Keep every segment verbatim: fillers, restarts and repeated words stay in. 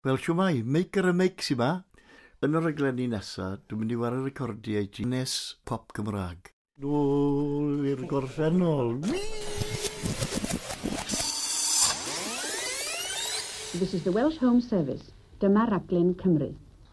Wel, siwmai, Meic ar y Meic sy'n ma. Yn y rhaglenni nesaf, dwi'n mynd i war y recordi ei ti nes pop Cymraeg. Nôl i'r gorffennol. This is the Welsh Home Service. Dyma raglen Cymru.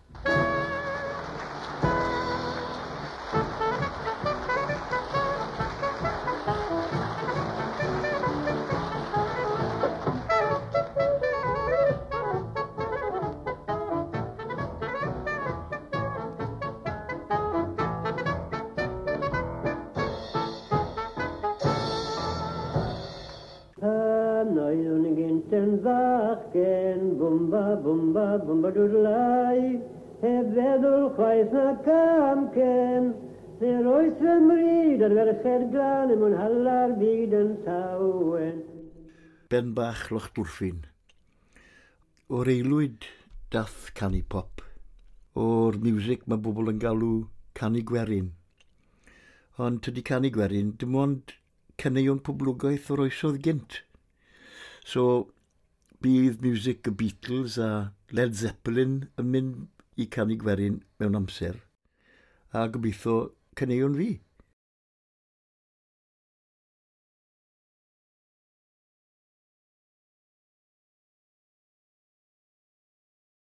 Noen yn gynt yn fachgen, bwmba, bwmba, bwmba dwdlai, heb feddwl chwaith na camcen, ne'r oes fy mryd ar ferched glan yn mwyn hala'r byd yn tawen. Ben bach loch dwrffin. O'r eilwyd dath canu pop. O'r music mae bobl yn galw canu gwerin. Ond tydi canu gwerin, dim ond cyneuon poblwgaeth o'r oesoedd gynt. So, bydd music y Beatles a Led Zeppelin yn mynd i canu gwerin mewn amser. A gobeithio cyneuon fi.